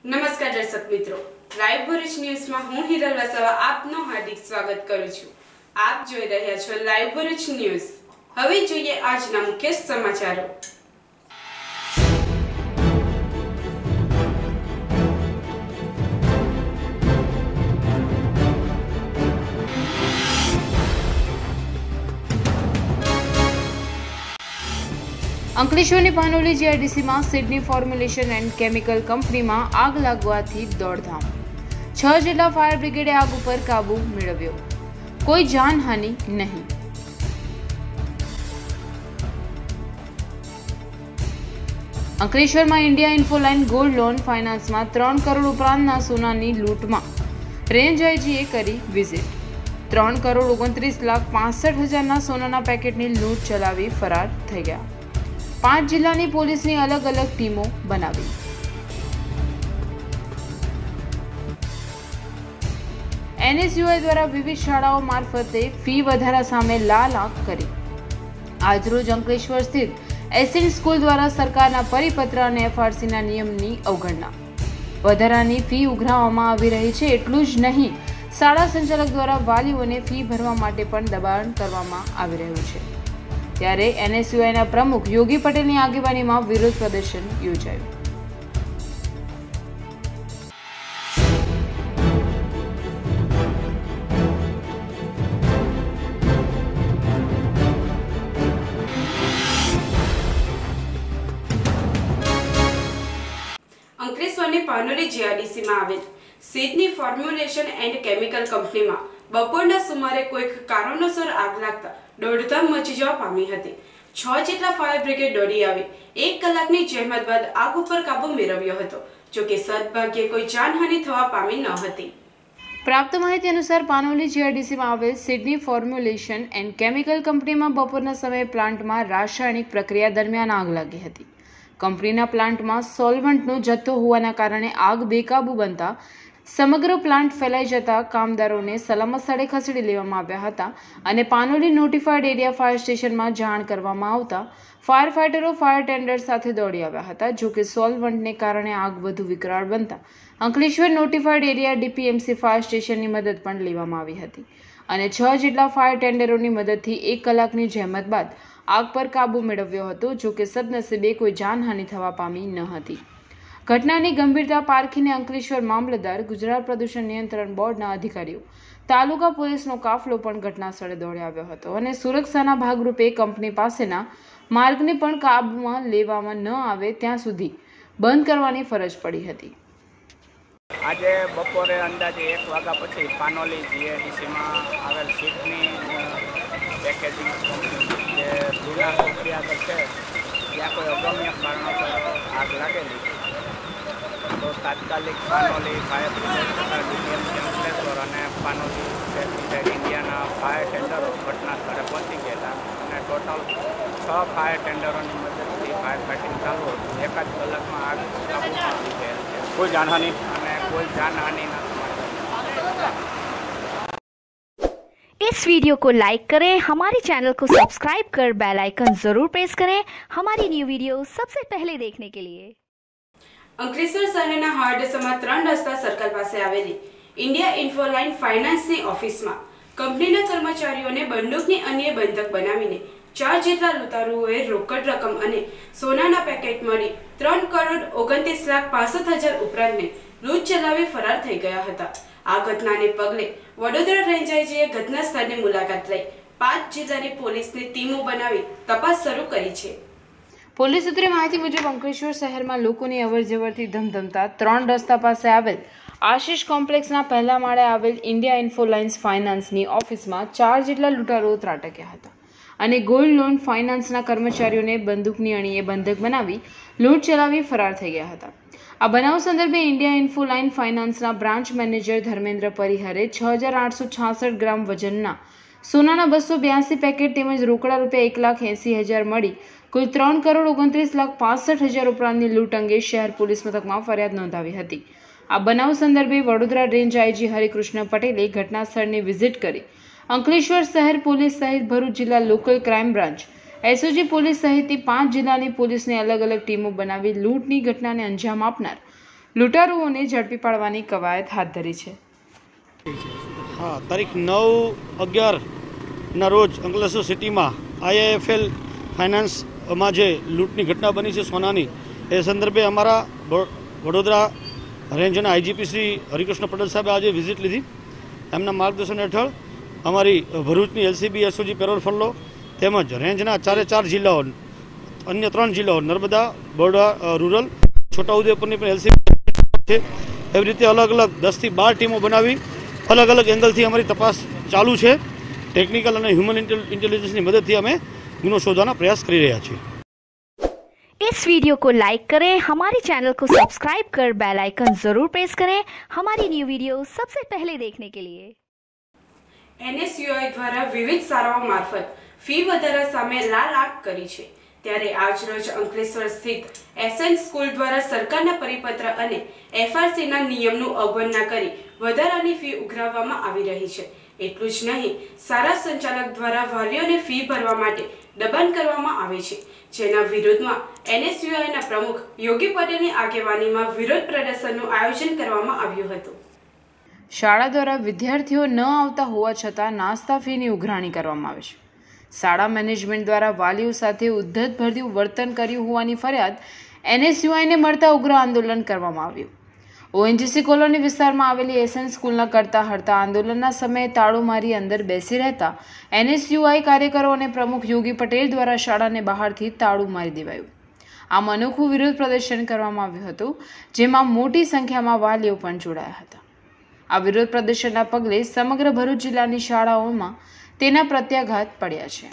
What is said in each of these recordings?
નમસ્કાર દર્શક મિત્રો, લાઈવ ભરૂચ ન્યૂઝમાં હું હિરલ વસાવા આપનું હાર્દિક સ્વાગત કરું છું। આપ જોઈ રહ્યા છો લાઈવ ભરૂચ ન્યૂઝ। હવે જોઈએ આજના મુખ્ય સમાચારો। અંકલેશ્વરની પાનોલી જીઆઈડીસી માં સિડની ફોર્મ્યુલેશન એન્ડ કેમિકલ કંપનીમાં આગ લાગવાથી દોડધામ। 6 જેટલા ફાયર બ્રિગેડે આગ ઉપર કાબુ મેળવ્યો। કોઈ જાનહાનિ નહીં। અંકલેશ્વરમાં ઇન્ડિયા ઇન્ફોલાઇન ગોલ્ડ લોન ફાઇનાન્સમાં 3 કરોડ ઉપરાંતના સોનાની લૂંટમાં રેન્જ આઈજીએ કરી વિઝિટ। 3,29,65,000ના સોનાના પેકેટની લૂંટ ચલાવી ફરાર થઈ ગયા। 5 જિલ્લાની પોલીસની અલગ અલગ ટીમો બનાવી। એનએસયુઆઈ દ્વારા વિવિધ શાળાઓ મારફતે ફી વધારા સામે લાલ આંખ કરી। આજરોજ અંકલેશ્વર સ્થિત એસએન સ્કૂલ દ્વારા સરકારના પરિપત્ર અને એફઆરસીના નિયમની અવગણના। વધારાની ફી ઉઘરાવવામાં આવી રહી છે। એટલું જ નહીં, શાળા સંચાલક દ્વારા વાલીઓને ફી ભરવા માટે પણ દબાણ કરવામાં આવી રહ્યું છે। ત્યારે એનએસયુઆઈના પ્રમુખ યોગી પટેલની આગેવાનીમાં વિરોધ પ્રદર્શન યોજાયું। અંકલેશ્વરની પાનોલી જીઆઈડીસીમાં આવેલ સિડની ફોર્મ્યુલેશન એન્ડ કેમિકલ કંપનીમાં બપોરના સુમારે કોઈક કારણોસર આગ લાગતા દોડધામ મચી જવા પામી હતી। 6 જેટલા ફાયર બ્રિગેડ દોડી આવી 1 કલાકની જહેમત બાદ આગ ઉપર કાબુ મેળવ્યો હતો। જો કે સદભાગ્યે કોઈ જાનહાનિ થવા પામી ન હતી। પ્રાપ્ત માહિતી અનુસાર પાનોલી જીઆઈડીસીમાં આવેલ સિડની ફોર્મ્યુલેશન એન્ડ કેમિકલ કંપનીમાં બપોરના સમયે પ્લાન્ટમાં રાસાયણિક પ્રક્રિયા દરમિયાન આગ લાગી હતી। કંપનીના પ્લાન્ટમાં સોલ્વન્ટનો જથ્થો હોવાના કારણે આગ બેકાબુ બનતા સમગ્ર પ્લાન્ટ ફેલાઈ જતા કામદારોને સલામત સ્થળે ખસેડી લેવામાં આવ્યા હતા અને પાનોલી નોટિફાઈડ એરિયા ફાયર સ્ટેશનમાં જાણ કરવામાં આવતા ફાયર ફાઇટરો ફાયર ટેન્ડર સાથે દોડી આવ્યા હતા। જો કે સોલ્વન્ટને કારણે આગ વધુ વિકરાળ બનતા Ankleshwar notified area DPMC fire સ્ટેશનની મદદ પણ લેવામાં આવી હતી અને 6 જેટલા ફાયર ટેન્ડરોની મદદથી 1 કલાકની જહેમત બાદ આગ પર કાબુ મેળવ્યો હતો। જો કે સદનસીબે કોઈ જાનહાનિ થવા પામી ન હતી। ઘટનાની ગંભીરતા પારખીને અંકલેશ્વર મામલતદાર, ગુજરાત પ્રદૂષણ નિયંત્રણ બોર્ડના અધિકારીઓ, તાલુકા પોલીસનો કાફલો પણ ઘટના સ્થળે દોડી આવ્યો હતો અને સુરક્ષાના ભાગરૂપે કંપની પાસેના માર્ગને પણ કાબૂમાં લેવામાં ન આવે ત્યાં સુધી બંધ કરવાની ફરજ પડી હતી। આજે બપોરે અંદાજે 1 વાગ્યા પછી પાનોલી જીઆઈડીસીમાં આવેલ સિડની પેકેજિંગ કંપની જે જૂના ચોકડી આગળ છે ત્યાં કોઈ અગમ્ય કારણોસર આગ લાગેલી। તો તાત્કાલિક પાનોલી ફાયર બ્રિગેડ તથા ડીપીએમસી અંકલેશ્વર અને પાનોલી સ્ટેટ ઇન્ડિયાના ફાયર ટેન્ડરો ઘટના સ્થળે પહોંચી ગયેલા અને ટોટલ 6 ફાયર ટેન્ડરોની મદદથી ફાયર ફાઇટિંગ ચાલુ હતું। 1 જ કલાકમાં આગ કાબૂમાં આવી ગયેલ છે। કોઈ જાનહાનિ અને કોઈ જાનહાનિના સમાચાર। इस वीडियो को लाइक करें, हमारे चैनल को सब्सक्राइब कर बेल आइकन जरूर प्रेस करें हमारी न्यू वीडियो सबसे पहले देखने के लिए। અંકલેશ્વર શહેરના હાર્ડસમાં 3 રસ્તા સર્કલ પાસે આવેલી ઇન્ડિયા ઇન્ફોલાઇન ફાઇનાન્સની ઓફિસમાં કંપનીના કર્મચારીઓને બંદૂકની અન્ય બંધક બનાવીને 4 જેટલા લૂંટારુઓએ રોકડ રકમ અને સોનાના પેકેટ મળી 3,29,65,000 ઉપરાંતને લૂંટ ચલાવી ફરાર થઈ ગયા હતા। આ ઘટનાને પગલે વડોદરા રેન્જ આઈજીએ ઘટના સ્થળની મુલાકાત લઈ 5 જિલ્લાની પોલીસની ટીમો બનાવી તપાસ શરૂ કરી છે। પોલીસ સૂત્રે માહિતી મુજબ અંકલેશ્વર શહેરમાં લોકોની અવરજવરથી ધમધમતા 3 રસ્તા પાસે આવેલ આશીષ કોમ્પ્લેક્સના પહેલા માળે આવેલ ઇન્ડિયા ઇન્ફોલાઇન્સ ફાઇનાન્સની ઓફિસમાં 4 જેટલા લૂંટારુઓ ત્રાટક્યા હતા અને ગોલ્ડ લોન ફાઇનાન્સના કર્મચારીઓને બંદૂકની અણીએ બંધક બનાવી લૂંટ ચલાવી ફરાર થઈ ગયા હતા। આ બનાવ સંદર્ભે ઇન્ડિયા ઇન્ફોલાઇન ફાઇનાન્સના બ્રાન્ચ મેનેજર ધર્મેન્દ્ર પરિહરે 6,866 ગ્રામ વજનના સોનાના 282 પેકેટ તેમજ રોકડા રૂપિયા 1,80,000 મળી કુલ 3,29,65,000 ઉપરાંતની લૂંટ અંગે શહેર પોલીસ મથકમાં ફરિયાદ નોંધાવી હતી। આ બનાવ સંદર્ભે વડોદરા રેન્જ આઈજી હરિકૃષ્ણ પટેલે ઘટના સ્થળની વિઝિટ કરી અંકલેશ્વર શહેર પોલીસ સહિત ભરૂચ જિલ્લા local crime branch SOG police सहित 5 जिल्लाની પોલીસને અલગ અલગ ટીમો બનાવી લૂંટની ઘટનાને અંજામ આપનાર લૂંટારુઓને ઝડપી પાડવાની કવાયત હાથ ધરી છે. હા, તારીખ 9/11ના રોજ અંકલેશ્વર સિટીમાં IIFL ફાઇનાન્સમાં જે લૂંટની ઘટના બની છે સોનાની, એ સંદર્ભે અમારા વડોદરા રેન્જના IGP શ્રી હરિકૃષ્ણ પટેલ સાહેબે આજે વિઝિટ લીધી. એમના માર્ગદર્શન હેઠળ અમારી ભરૂચની LCB SOG પેરોલ ફલ્લો તેમજ રેન્જના 4 જિલ્લાઓ, અન્ય 3 જિલ્લાઓ નર્મદા, બરોડા રૂરલ, છોટાઉદેપુરની પણ LCB છે. એવી રીતે અલગ અલગ 10 થી 12 ટીમો બનાવી અલગ અલગ એંગલથી અમારી તપાસ ચાલુ છે. ટેકનિકલ અને હ્યુમન ઇન્ટેલિજન્સની મદદથી અમે ગુનો શોધવાના પ્રયાસ કરી રહ્યા છીએ. इस वीडियो को लाइक करें, हमारे चैनल को सब्सक्राइब कर बेल आइकन जरूर प्रेस करें हमारी न्यू वीडियो सबसे पहले देखने के लिए. NSUI દ્વારા વિવિધ શાળાઓ મારફત ફી વધારા સામે લાલ આંખ કરી છે. ત્યારે આજરોજ અંકલેશ્વર સ્થિત SN સ્કૂલ દ્વારા સરકારના પરિપત્ર અને FRCના નિયમનું અવગણના કરી વધારાની ફી ઉઘરાવવામાં આવી રહી છે. એટલું જ નહીં, શાળા સંચાલક દ્વારા વાલીઓને ફી ભરવા માટે દબાણ કરવામાં આવે છે, જેના વિરોધમાં NSUIના પ્રમુખ યોગી પટેલની આગેવાનીમાં વિરોધ પ્રદર્શનનું આયોજન કરવામાં આવ્યું હતું. શાળા દ્વારા વિદ્યાર્થીઓ ન આવતા હોવા છતાં નાસ્તા ફીની ઉઘરાણી કરવામાં આવે છે. શાળા મેનેજમેન્ટ દ્વારા વાલીઓ સાથે ઉદ્ધતભર્યું વર્તન કર્યું હોવાની ફરિયાદ NSUIને મળતા ઉગ્ર આંદોલન કરવામાં આવ્યું. ONGC કોલોની વિસ્તારમાં આવેલી SN સ્કૂલના કરતા હડતા આંદોલનના સમયે તાળું મારી અંદર બેસી રહેતા NSUI કાર્યકરો અને પ્રમુખ યોગી પટેલ દ્વારા શાળાને બહારથી તાળું મારી દેવાયું. આમ અનોખું વિરોધ પ્રદર્શન કરવામાં આવ્યું હતું, જેમાં મોટી સંખ્યામાં વાલીઓ પણ જોડાયા હતા. આ વિરોધ પ્રદર્શનના પગલે સમગ્ર ભરૂચ જિલ્લાની શાળાઓમાં તેના પ્રત્યાઘાત પડ્યા છે.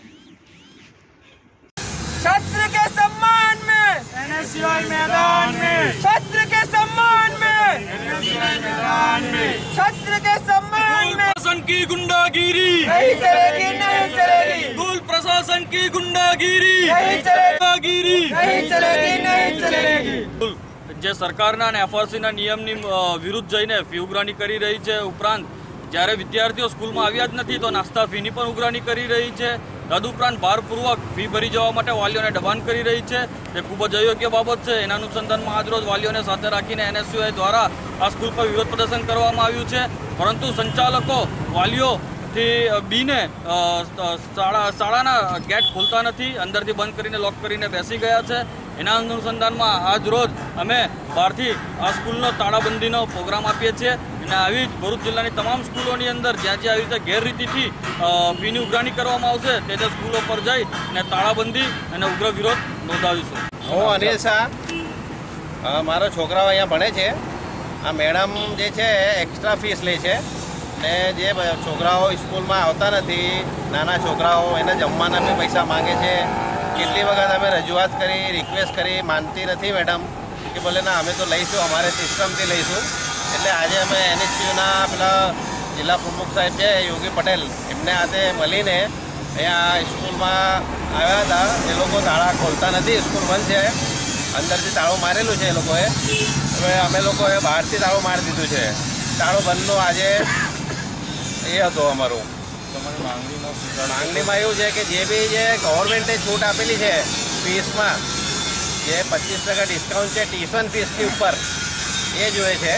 छात्र के सम्मान में NSUI मैदान में, छात्र के सम्मान में NSUI मैदान में, छात्र के सम्मान में प्रशासन की गुंडागिरी नहीं चलेगी, नहीं चलेगी, स्कूल प्रशासन की गुंडागिरी नहीं चलेगी, नहीं चलेगी, नहीं चलेगी. જે સરકારના અને FRCના નિયમની વિરુદ્ધ જઈને ફી ઉઘરાણી કરી રહી છે. ઉપરાંત જ્યારે વિદ્યાર્થીઓ સ્કૂલમાં આવ્યા જ નથી તો નાસ્તા ફીની પણ ઉઘરાણી કરી રહી છે. તદુપરાંત ભારપૂર્વક ફી ભરી જવા માટે વાલીઓને દબાણ કરી રહી છે. તે ખૂબ જ અયોગ્ય બાબત છે. એના અનુસંધાનમાં આજરોજ વાલીઓને સાથે રાખીને NSUI દ્વારા આ સ્કૂલ પર વિરોધ પ્રદર્શન કરવામાં આવ્યું છે. પરંતુ સંચાલકો વાલીઓથી બીને શાળાના ગેટ ખોલતા નથી, અંદરથી બંધ કરીને લોક કરીને બેસી ગયા છે. એના અનુસંધાનમાં આજ રોજ અમે બહારથી આ સ્કૂલનો તાળાબંધીનો પ્રોગ્રામ આપીએ છીએ. અને આવી જ ભરૂચ જિલ્લાની તમામ સ્કૂલોની અંદર જ્યાં જ્યાં આવી રીતે ગેરરીતિથી ફીની ઉઘરાણી કરવામાં આવશે તે સ્કૂલો પર જઈ અને તાળાબંધી અને ઉગ્ર વિરોધ નોંધાવીશું. હું અનિલ શાહ, મારો છોકરાઓ અહીંયા ભણે છે. આ મેડમ જે છે એક્સ્ટ્રા ફીસ લે છે ને જે છોકરાઓ સ્કૂલમાં આવતા નથી, નાના છોકરાઓ, એને જમવાના બી પૈસા માંગે છે. કેટલી વખત અમે રજૂઆત કરી, રિક્વેસ્ટ કરી, માનતી નથી મેડમ કે બોલે ના અમે તો લઈશું, અમારે સિસ્ટમથી લઈશું. એટલે આજે અમે NSUના પેલા જિલ્લા પ્રમુખ સાહેબ છે યોગી પટેલ, એમને હાથે મળીને અહીંયા સ્કૂલમાં આવ્યા હતા. એ લોકો તાળા ખોલતા નથી, સ્કૂલ બંધ છે, અંદરથી તાળું મારેલું છે એ લોકોએ. હવે અમે લોકોએ બહારથી તાળું મારી દીધું છે. તાળું બંધનું આજે એ હતું અમારું. માંગણીમાં એવું છે કે જે બી જે ગવર્મેન્ટે છૂટ આપેલી છે ફીસમાં, જે 25% ડિસ્કાઉન્ટ છે ટ્યુશન ફીસની ઉપર, એ જોઈએ છે.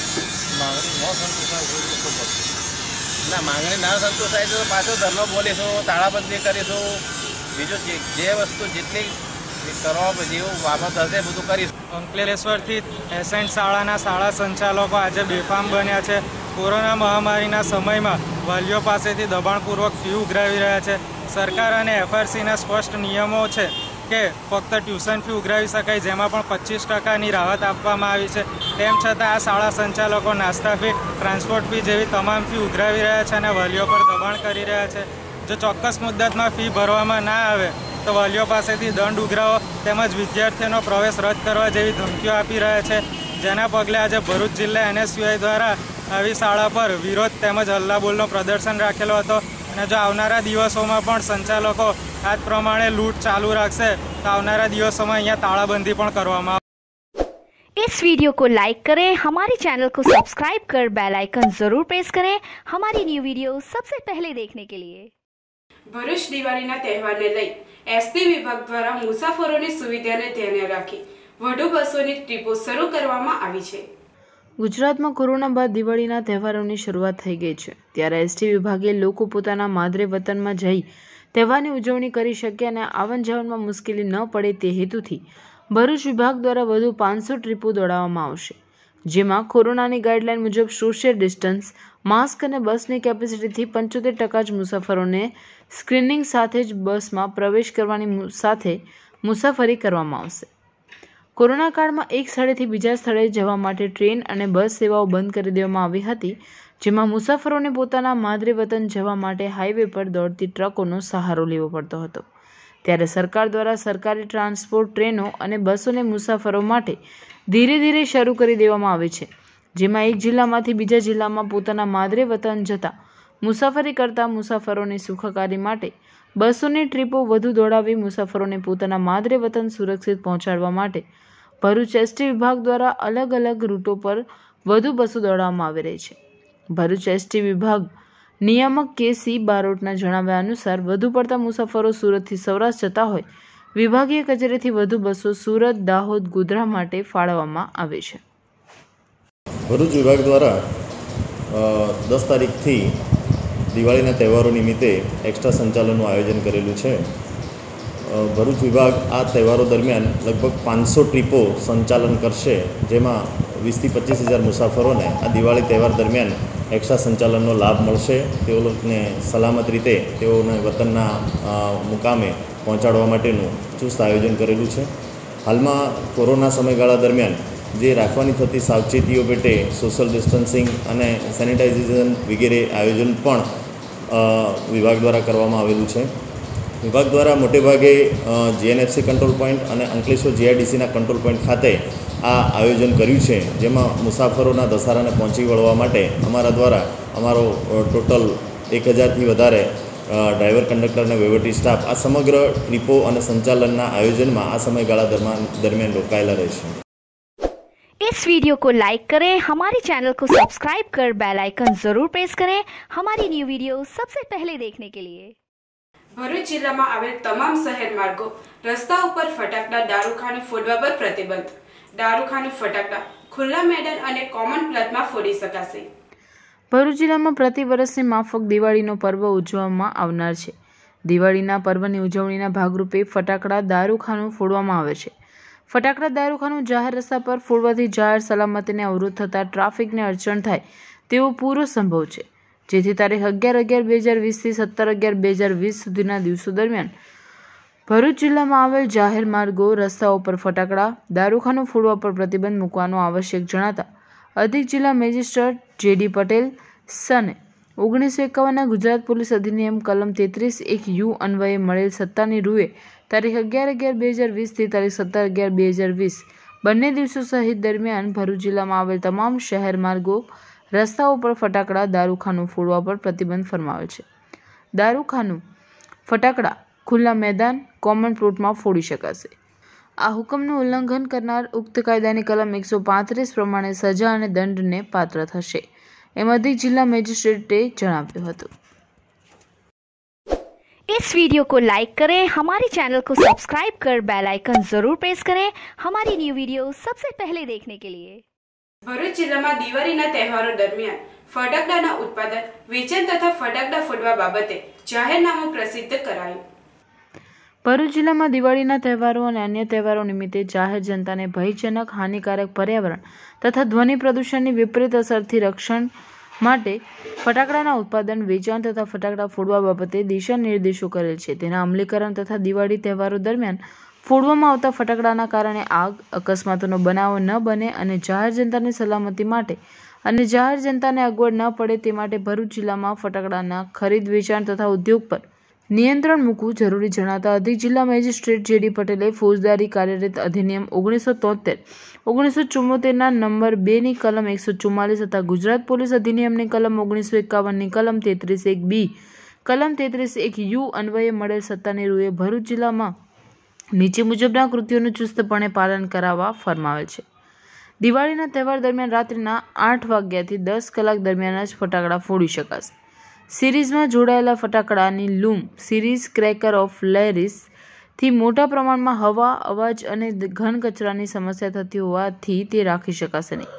ના, માંગણી ના સંતોષાય તો પાછો ધરનો બોલીશું, તાળાબંધી કરીશું, બીજું જે વસ્તુ જેટલી કરવા જેવું બાબત હશે બધું કરીશું. અંકલેશ્વરથી SN શાળાના શાળા સંચાલકો આજે બેફામ બન્યા છે. કોરોના મહામારીના સમયમાં વાલીઓ પાસેથી દબાણપૂર્વક ફી ઉઘરાવી રહ્યા છે. સરકાર અને FRCના સ્પષ્ટ નિયમો છે કે ફક્ત ટ્યુશન ફી ઉઘરાવી શકાય, જેમાં પણ 25%ની રાહત આપવામાં આવી છે. તેમ છતાં આ શાળા સંચાલકો નાસ્તા ફી, ટ્રાન્સપોર્ટ ફી જેવી તમામ ફી ઉઘરાવી રહ્યા છે અને વાલીઓ પર દબાણ કરી રહ્યા છે. જો ચોક્કસ મુદ્દતમાં ફી ભરવામાં ના આવે તો વાલીઓ પાસેથી દંડ ઉઘરાવો તેમજ વિદ્યાર્થીઓનો પ્રવેશ રદ કરવા જેવી ધમકીઓ આપી રહ્યા છે. જેના પગલે આજે ભરૂચ જિલ્લા NSUI દ્વારા આવી શાળા પર વિરોધ તેમજ હલ્લાબોલનો પ્રદર્શન રાખેલો હતો. અને જો આવનારા દિવસોમાં પણ સંચાલકો આ જ પ્રમાણે લૂંટ ચાલુ રાખશે તો આવનારા દિવસોમાં અહીંયા તાળાબંધી પણ કરવામાં આવશે. इस वीडियो को लाइक करें, हमारे चैनल को सब्सक्राइब कर बेल आइकन जरूर प्रेस करें हमारी न्यू वीडियो सबसे पहले देखने के लिए. ભરૂચ દિવાળીના તહેવારને લઈ SD વિભાગ દ્વારા મુસાફરોની સુવિધાને ધ્યાને રાખી વધુ બસોની ટ્રીપો શરૂ કરવામાં આવી છે. ગુજરાતમાં કોરોના બાદ દિવાળીના તહેવારોની શરૂઆત થઈ ગઈ છે, ત્યારે એસટી વિભાગે લોકો પોતાના માદરે વતનમાં જઈ તહેવારની ઉજવણી કરી શકે અને આવન જાવનમાં મુશ્કેલી ન પડે તે હેતુથી ભરૂચ વિભાગ દ્વારા વધુ 500 ટ્રીપો દોડાવવામાં આવશે, જેમાં કોરોનાની ગાઈડલાઈન મુજબ સોશિયલ ડિસ્ટન્સ, માસ્ક અને બસની કેપેસિટીથી 75% જ મુસાફરોને સ્ક્રીનિંગ સાથે જ બસમાં પ્રવેશ કરવાની સાથે મુસાફરી કરવામાં આવશે. કોરોના કાળમાં એક સ્થળેથી બીજા સ્થળે જવા માટે ટ્રેન અને બસ સેવાઓ બંધ કરી દેવામાં આવી હતી, જેમાં મુસાફરોને પોતાના માદરે વતન જવા માટે હાઈવે પર દોડતી ટ્રકોનો સહારો લેવો પડતો હતો. ત્યારે સરકાર દ્વારા સરકારી ટ્રાન્સપોર્ટ ટ્રેનો અને બસોને મુસાફરો માટે ધીરે ધીરે શરૂ કરી દેવામાં આવે છે, જેમાં એક જિલ્લામાંથી બીજા જિલ્લામાં પોતાના માદરે વતન જતા મુસાફરી કરતા મુસાફરોની સુખાકારી માટે બસોની ટ્રીપો વધુ દોડાવી મુસાફરોને પોતાના માદરે વતન સુરક્ષિત પહોંચાડવા માટે ભરૂચ એસટી વિભાગ દ્વારા અલગ અલગ રૂટો પર વધુ બસો દોડાવવામાં આવી રહી છે. ભરૂચ એસટી વિભાગ નિયામક કે.સી. બારોટના જણાવ્યા અનુસાર વધુ પડતા મુસાફરો સુરતથી સૌરાષ્ટ્ર જતા હોય વિભાગીય કચેરીથી વધુ બસો સુરત, દાહોદ, ગોધરા માટે ફાળવવામાં આવે છે. ભરૂચ વિભાગ દ્વારા 10 તારીખથી દિવાળીના તહેવારો નિમિત્તે એક્સ્ટ્રા સંચાલનનું આયોજન કરેલું છે. ભરૂચ વિભાગ આ તહેવારો દરમિયાન લગભગ 500 ટ્રીપો સંચાલન કરશે, જેમાં 20 થી 25 હજાર મુસાફરોને આ દિવાળી તહેવાર દરમિયાન એક્સ્ટ્રા સંચાલનનો લાભ મળશે. તેઓને સલામત રીતે તેઓને વતનના મુકામે પહોંચાડવા માટેનું ચુસ્ત આયોજન કરેલું છે. હાલમાં કોરોના સમયગાળા દરમિયાન જે રાખવાની થતી સાવચેતીઓ પેટે સોશિયલ ડિસ્ટન્સિંગ અને સેનિટાઇઝેશન વગેરે આયોજન પણ વિભાગ દ્વારા કરવામાં આવેલું છે. વિભાગ દ્વારા મોટેભાગે જીએનએફસી કંટ્રોલ પોઈન્ટ અને અંકલેશ્વર જીઆઈડીસીના કંટ્રોલ પોઈન્ટ ખાતે આ આયોજન કર્યું છે, જેમાં મુસાફરોના દસારાને પહોંચી વળવા માટે અમારા દ્વારા અમારો ટોટલ 1000થી વધારે ડ્રાઈવર, કંડક્ટર અને વહીવટી સ્ટાફ આ સમગ્ર ટ્રીપો અને સંચાલનના આયોજનમાં આ સમયગાળા દરમિયાન રોકાયેલા રહેશે. इस वीडियो को लाइक करें, हमारे चैनल को सब्सक्राइब कर बेल आइकन जरूर प्रेस करें हमारी न्यू वीडियो सबसे पहले देखने के लिए. ભરૂચ જિલ્લામાં આવેલ તમામ શહેર માર્ગો, રસ્તા ઉપર ફટાકડા, દારૂખાનું ફોડવા પર પ્રતિબંધ. દારૂખાનું ફટાકડા ખુલ્લા મેદાન અને કોમન પ્લોટમાં ફોડી શકાશે. ભરૂચ જિલ્લામાં પ્રતિ વર્ષની માફક દિવાળીનો પર્વ ઉજવવામાં આવનાર છે. દિવાળીના પર્વની ઉજવણીના ભાગરૂપે ફટાકડા, દારૂખાનું ફોડવામાં આવે છે. ફટાકડા, દારૂખાનું જાહેર રસ્તા પર ફોડવાથી જાહેર સલામતીને અવરોધ થતાં ટ્રાફિકને અડચણ થાય તેવો પૂરો સંભવ છે, જેથી તારીખ 11/11/2020 થી 17/11/2020 સુધીના દિવસો દરમિયાન ભરૂચ જિલ્લામાં આવેલ જાહેર માર્ગો, રસ્તાઓ પર ફટાકડા, દારૂખાનું ફોડવા પર પ્રતિબંધ મૂકવાનું આવશ્યક જણાતા અધિક જિલ્લા મેજિસ્ટ્રેટ જે.ડી. પટેલ સને 1951ના ગુજરાત પોલીસ અધિનિયમ કલમ 33(1) અન્વયે મળેલ સત્તાની રૂએ તારીખ 11/11/2020 થી તારીખ 17/11/2020 બંને દિવસો સહિત દરમિયાન ભરૂચ જિલ્લામાં આવેલ તમામ શહેર માર્ગો, રસ્તાઓ પર ફટાકડા, દારૂખાનું ફોડવા પર પ્રતિબંધ ફરમાવેલ છે. દારૂખાનું ફટાકડા ખુલ્લા મેદાન, કોમન પ્લોટમાં ફોડી શકાશે. આ હુકમનું ઉલ્લંઘન કરનાર ઉક્ત કાયદાની કલમ 135 પ્રમાણે સજા અને દંડને પાત્ર થશે, એમ અધિક જિલ્લા મેજિસ્ટ્રેટે જણાવ્યું હતું. इस वीडियो को लाइक करें, हमारे चैनल को सब्सक्राइब कर बेल आइकन जरूर प्रेस करें हमारी न्यू वीडियो सबसे पहले देखने के लिए. ભરૂચ જિલ્લામાં દિવાળીના તહેવારો દરમિયાન ફટાકડાના ઉત્પાદન, વેચાણ તથા ફટાકડા ફોડવા બાબતે જાહેરનામું પ્રસિદ્ધ કરાયું. ભરૂચ જિલ્લામાં દિવાળીના તહેવારો અને અન્ય તહેવારો નિમિત્તે જાહેર જનતાને ભયજનક, હાનિકારક પર્યાવરણ તથા ધ્વનિ પ્રદૂષણની વિપરીત અસરથી રક્ષણ માટે ફટાકડાના ઉત્પાદન, વેચાણ તથા ફટાકડા ફોડવા બાબતે દિશા નિર્દેશો કરેલ છે. તેના અમલીકરણ તથા દિવાળી તહેવારો દરમિયાન ફોડવામાં આવતા ફટાકડાના કારણે આગ, અકસ્માતોનો બનાવો ન બને અને જાહેર જનતાની સલામતી માટે અને જાહેર જનતાને અગવડ ન પડે તે માટે ભરૂચ જિલ્લામાં ફટાકડાના ખરીદ, વેચાણ તથા ઉદ્યોગ પર નિયંત્રણ મૂકવું જરૂરી જણાતા અધિક જિલ્લા મેજિસ્ટ્રેટ જે.ડી. પટેલે ફોજદારી કાર્યરીત અધિનિયમ 1973, 1974ના નંબર 2ની કલમ 144 તથા ગુજરાત પોલીસ અધિનિયમની કલમ 1951ની કલમ 33(1)(b), કલમ 33(1)(u) અન્વયે મળેલ સત્તાની રૂએ ભરૂચ જિલ્લામાં નીચે મુજબના કૃત્યોનું ચુસ્તપણે પાલન કરાવવા ફરમાવેલ છે. દિવાળીના તહેવાર દરમિયાન રાત્રિના 8 વાગ્યાથી 10 કલાક દરમિયાન જ ફટાકડા ફોડી શકાશે. સિરીઝમાં જોડાયેલા ફટાકડાની લૂમ, સિરીઝ ક્રેકર ઓફ લેરિસ થી મોટા પ્રમાણમાં હવા, અવાજ અને ઘન કચરાની સમસ્યા થતી હોવાથી તે રાખી શકાશે નહીં.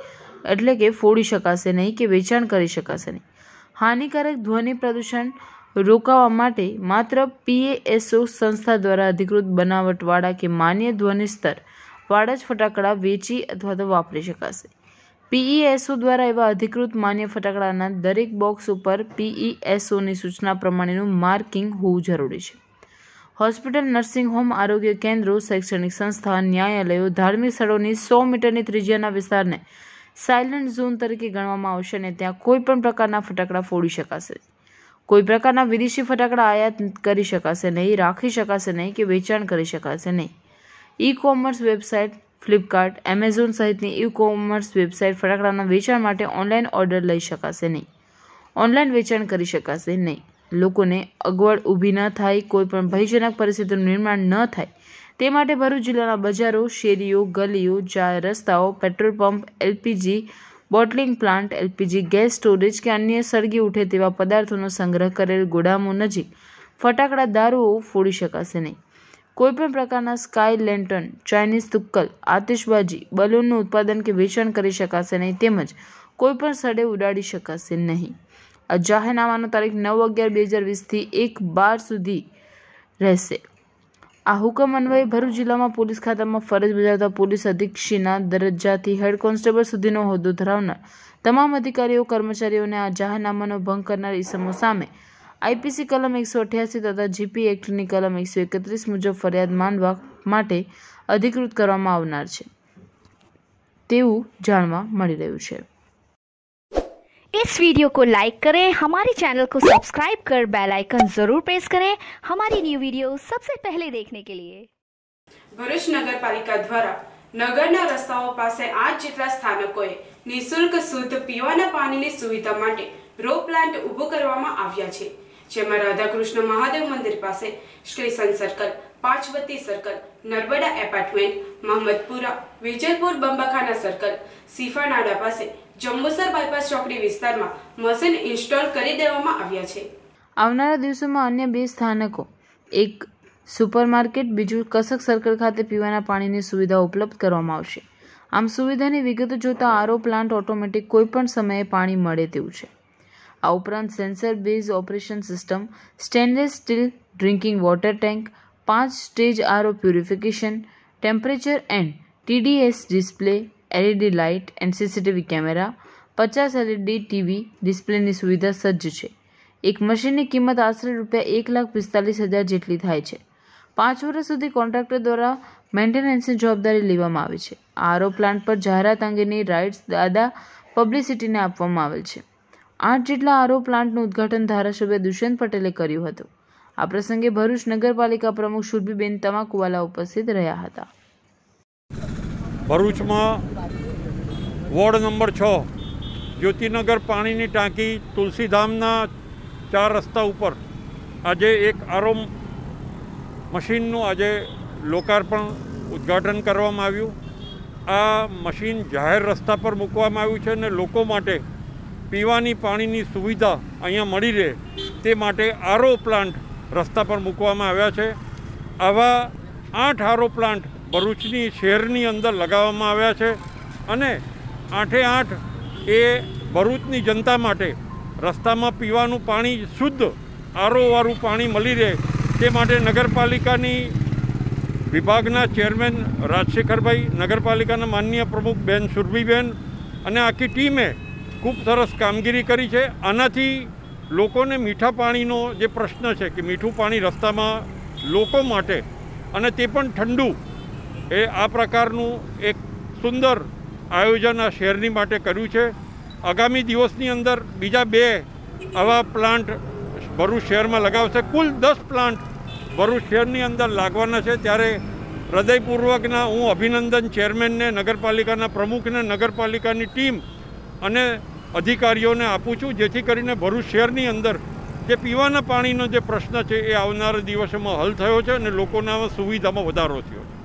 એટલે કે ફોડી શકાશે નહીં કે વેચાણ કરી શકાશે નહીં. હાનિકારક ધ્વનિ પ્રદૂષણ રોકવા માટે માત્ર PASO સંસ્થા દ્વારા અધિકૃત બનાવટવાળા કે માન્ય ધ્વનિ સ્તર વાળા જ ફટાકડા વેચી અથવા તો વાપરી શકાશે. PESO દ્વારા એવા અધિકૃત માન્ય ફટાકડાના દરેક બોક્સ ઉપર PESOની સૂચના પ્રમાણેનું માર્કિંગ હોવું જરૂરી છે. હોસ્પિટલ, નર્સિંગ હોમ, આરોગ્ય કેન્દ્રો, શૈક્ષણિક સંસ્થા, ન્યાયાલયો, ધાર્મિક સ્થળોની 100 મીટરની ત્રિજ્યાના વિસ્તારને સાયલન્ટ ઝોન તરીકે ગણવામાં આવશે અને ત્યાં કોઈ પણ પ્રકારના ફટાકડા ફોડી શકાશે. કોઈ પ્રકારના વિદેશી ફટાકડા આયાત કરી શકાશે નહીં, રાખી શકાશે નહીં કે વેચાણ કરી શકાશે નહીં. ઈ-કોમર્સ વેબસાઇટ ફ્લિપકાર્ટ, એમેઝોન સહિતની ઈ-કોમર્સ વેબસાઇટ ફટાકડાના વેચાણ માટે ઓનલાઈન ઓર્ડર લઈ શકાશે નહીં. ઓનલાઈન વેચાણ કરી શકાશે નહીં. લોકોને અગવડ ઊભી ન થાય, કોઈ પણ ભયજનક પરિસ્થિતિનું નિર્માણ ન થાય તે માટે ભરૂચ જિલ્લાના બજારો, શેરીઓ, ગલીઓ, જાહેર રસ્તાઓ, petrol pump, LPG bottling plant, LPG gas storage કે અન્ય સળગી ઉઠે તેવા પદાર્થોનો સંગ્રહ કરેલ ગોદામો નજીક ફટાકડા દારૂઓ ફોડી શકાશે નહીં. કોઈપણ પ્રકારના સ્કાય લેન્ટર્ન, ચાઇનીઝ તુક્કલ, આતિશબાજી, બલૂનનું ઉત્પાદન કે વેચાણ કરી શકાશે નહીં તેમજ કોઈપણ સ્થળે ઉડાડી શકાશે નહીં. આ જાહેરનામાનો તારીખ 9/11/2020 થી 1/12 સુધી રહેશે. આ હુકમ અન્વયે ભરૂચ જિલ્લામાં પોલીસ ખાતામાં ફરજ બજાવતા પોલીસ અધિક્ષકના દરજ્જાથી હેડ કોન્સ્ટેબલ સુધીનો હોદ્દો ધરાવનાર તમામ અધિકારીઓ, કર્મચારીઓને આ જાહેરનામાનો ભંગ કરનાર ઇસમો સામે IPC કલમ 188 તથા GP એક્ટની કલમ 131 મુજબ ફરિયાદ માંડવા માટે અધિકૃત કરવામાં આવનાર છે તેવું જાણવા મળી રહ્યું છે. इस वीडियो को लाइक करें, हमारे चैनल को सब्सक्राइब कर बेल आइकन जरूर प्रेस करें हमारी न्यू वीडियो सबसे पहले देखने के लिए. ભરૂચ નગરપાલિકા દ્વારા નગરના રસ્તાઓ પાસે 8 જેટલા સ્થાનકોએ નિઃશુલ્ક શુદ્ધ પીવાના પાણીની સુવિધા માટે રો પ્લાન્ટ ઊભો કરવામાં આવ્યા છે. જેમાં રાધાકૃષ્ણ મહાદેવ મંદિર પાસે, station circle, Panchbatti circle, Narmada apartment, Mahamadpura, Vijalpur Bambakhana circle, Sifanada પાસે, જંબુસર બાયપાસ ચોકડી વિસ્તારમાં મશીન ઇન્સ્ટોલ કરી દેવામાં આવ્યા છે. આવનારા દિવસોમાં અન્ય 2 સ્થાનકો, એક સુપરમાર્કેટ, બીજું કસક સર્કલ ખાતે પીવાના પાણીની સુવિધા ઉપલબ્ધ કરવામાં આવશે. આમ સુવિધાની વિગતો જોતા RO પ્લાન્ટ ઓટોમેટિક કોઈપણ સમયે પાણી મળે તેવું છે. આ ઉપરાંત sensor base operation system, stainless steel drinking water tank, 5 stage RO purification, temperature and TDS display, LED light and CCTV camera, 50 LED TV ડિસ્પ્લેની સુવિધા સજ્જ છે. એક મશીનની કિંમત આશરે ₹1,45,000 જેટલી થાય છે. 5 વર્ષ સુધી કોન્ટ્રાક્ટર દ્વારા મેન્ટેનન્સની જવાબદારી લેવામાં આવે છે. RO પ્લાન્ટ પર જાહેરાત અંગેની રાઇટ્સ દાદા પબ્લિસિટીને આપવામાં આવેલ છે. 8 જેટલા RO પ્લાન્ટનું ઉદ્ઘાટન ધારાસભ્ય દુષ્યંત પટેલે કર્યું હતું. આ પ્રસંગે ભરૂચ નગરપાલિકા પ્રમુખ સુરભીબેન તમાકુવાલા ઉપસ્થિત રહ્યા હતા. ભરૂચમાં વોર્ડ નંબર 6 જ્યોતિનગર પાણીની ટાંકી તુલસીધામના 4 રસ્તા ઉપર આજે એક RO મશીનનું આજે લોકાર્પણ ઉદ્ઘાટન કરવામાં આવ્યું. આ મશીન જાહેર રસ્તા પર મૂકવામાં આવ્યું છે અને લોકો માટે પીવાની પાણીની સુવિધા અહીંયા મળી રહે તે માટે RO પ્લાન્ટ રસ્તા પર મૂકવામાં આવ્યા છે. આવા 8 RO પ્લાન્ટ ભરૂચની શહેરની અંદર લગાવવામાં આવ્યા છે અને 8 એ ભરૂચની જનતા માટે રસ્તામાં પીવાનું પાણી શુદ્ધ RO-વાળું પાણી મળી રહે તે માટે નગરપાલિકાની વિભાગના ચેરમેન રાજશેખરભાઈ, નગરપાલિકાના માનનીય પ્રમુખ બેન સુરભીબેન અને આખી ટીમે ખૂબ સરસ કામગીરી કરી છે. આનાથી લોકોને મીઠા પાણીનો જે પ્રશ્ન છે કે મીઠું પાણી રસ્તામાં લોકો માટે અને તે પણ ઠંડુ, એ આ પ્રકારનું એક સુંદર આયોજન આ શહેરની માટે કર્યું છે. આગામી દિવસની અંદર બીજા 2 આવા પ્લાન્ટ ભરૂચ શહેરમાં લગાવશે. કુલ 10 પ્લાન્ટ ભરૂચ શહેરની અંદર લાગવાના છે. ત્યારે હૃદયપૂર્વકના હું અભિનંદન ચેરમેનને, નગરપાલિકાના પ્રમુખને, નગરપાલિકાની ટીમ અને અધિકારીઓને આપું છું, જેથી કરીને ભરૂચ શહેરની અંદર જે પીવાના પાણીનો જે પ્રશ્ન છે એ આવનારા દિવસોમાં હલ થયો છે અને લોકોના સુવિધામાં વધારો થયો છે.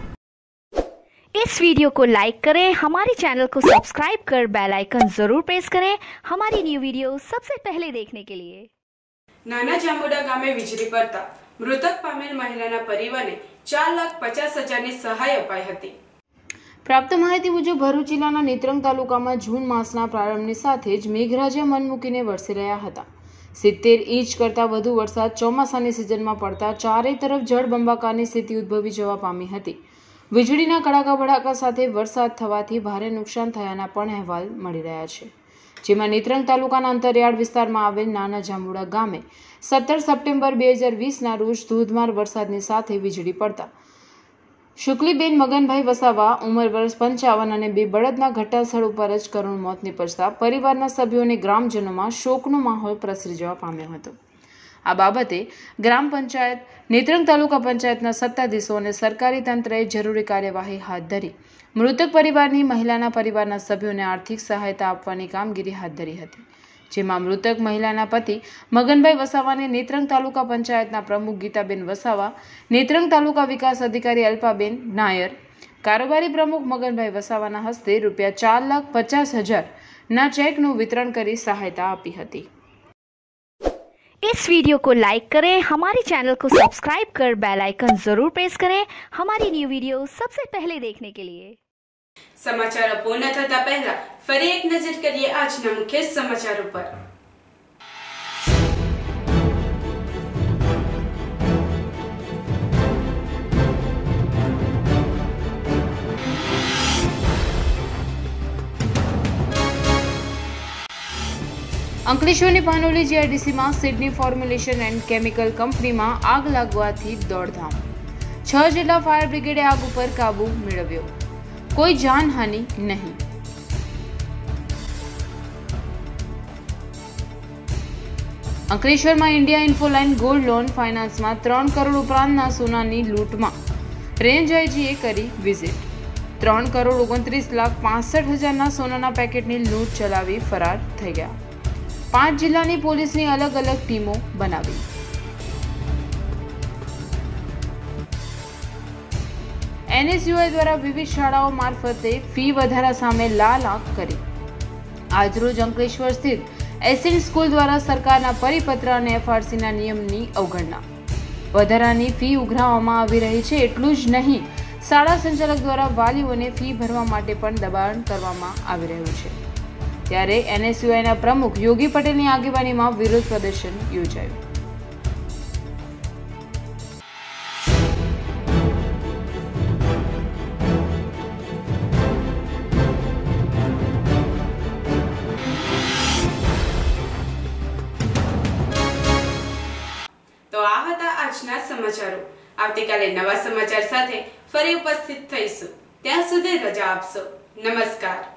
इस वीडियो को लाइक करें, हमारे चैनल को सब्सक्राइब कर बेल आइकन जरूर प्रेस करें हमारी न्यू वीडियो सबसे पहले देखने के लिए. નાના જાંબુડા ગામે વીજળી પડતા મૃતક પામેલ મહિલાના પરિવારને 4,50,000ની સહાય અપાઈ હતી. પ્રાપ્ત માહિતી મુજબ ભરૂચ જિલ્લાના નેત્રંગ તાલુકામાં જૂન માસના પ્રારંભની સાથે જ મેઘરાજા મન મૂકીને વરસી રહ્યા હતા. 70 ઇંચ કરતાં વધુ વરસાદ ચોમાસાની સિઝનમાં પડતા ચારે તરફ જળબંબાકારની સ્થિતિ ઉદ્ભવી જવા પામી હતી. વીજળીના કડાકા ભડાકા સાથે વરસાદ થવાથી ભારે નુકસાન થયાના પણ અહેવાલ મળી રહ્યા છે. જેમાં નેત્રંગ તાલુકાના અંતરિયાળ વિસ્તારમાં આવેલ નાના જાંબુડા ગામે 17 સપ્ટેમ્બર 2020ના રોજ ધોધમાર વરસાદની સાથે વીજળી પડતા શુક્લીબેન મગનભાઈ વસાવા ઉંમર વર્ષ 55 અને 2 બળદના ઘટનાસ્થળ ઉપર જ કરુણ મોત નીપજતા પરિવારના સભ્યો અને ગ્રામજનોમાં શોકનો માહોલ પ્રસરી જવા પામ્યો હતો. આ બાબતે ગ્રામ પંચાયત, નેત્રંગ તાલુકા પંચાયતના સત્તાધીશો અને સરકારી તંત્રએ જરૂરી કાર્યવાહી હાથ ધરી મૃતક પરિવારની મહિલાના પરિવારના સભ્યોને આર્થિક સહાયતા આપવાની કામગીરી હાથ ધરી હતી. જેમાં મૃતક મહિલાના પતિ મગનભાઈ વસાવાને નેત્રંગ તાલુકા પંચાયતના પ્રમુખ ગીતાબેન વસાવા, નેત્રંગ તાલુકા વિકાસ અધિકારી અલ્પાબેન નાયર, કારોબારી પ્રમુખ મગનભાઈ વસાવાના હસ્તે ₹4,50,000 ના ચેકનું વિતરણ કરી સહાયતા આપી હતી. इस वीडियो को लाइक करें, हमारे चैनल को सब्सक्राइब कर बेल आइकन जरूर प्रेस करें हमारी न्यू वीडियो सबसे पहले देखने के लिए. સમાચારો પૂર્ણ થતા પહેલા ફરી એક નજર કરીએ આજના મુખ્ય સમાચારો પર. અંકલેશ્વરની પાનોલી જીઆઈડીસીમાં સિડની ફોર્મ્યુલેશન એન્ડ કેમિકલ કંપનીમાં આગ લાગવાથી દોડધામ. 6 જેટલા ફાયર બ્રિગેડે આગ ઉપર કાબુ મેળવ્યો. કોઈ જાનહાનિ નહીં. અંકલેશ્વરમાં ઇન્ડિયા ઇન્ફોલાઇન ગોલ્ડ લોન ફાઇનાન્સમાં 3 કરોડ ઉપરાંતના સોનાની લૂંટમાં રેન્જ આઈજીએ કરી વિઝિટ. 3,29,65,000ના સોનાના પેકેટની લૂંટ ચલાવી ફરાર થઈ ગયા. 5 જિલ્લાની પોલીસની અલગ અલગ ટીમો બનાવી. એનએસયુઆઈ દ્વારા વિવિધ શાળાઓ મારફતે ફી વધારા સામે લાલ આંખ કરી. આજરોજ અંકલેશ્વર સ્થિત એસએન સ્કૂલ દ્વારા સરકારના પરિપત્ર અને એફઆરસીના નિયમની અવગણના. વધારાની ફી ઉઘરાવવામાં આવી રહી છે. એટલું જ નહીં, શાળા સંચાલક દ્વારા વાલીઓને ફી ભરવા માટે પણ દબાણ કરવામાં આવી રહ્યું છે. ત્યારે એનએસયુઆઈના પ્રમુખ યોગી પટેલની આગેવાનીમાં વિરોધ પ્રદર્શન યોજાયું. તો આ હતા આજના સમાચારો. આવતીકાલે નવા સમાચાર સાથે ફરી ઉપસ્થિત થઈશું. ત્યાં સુધી રજા આપશો. નમસ્કાર.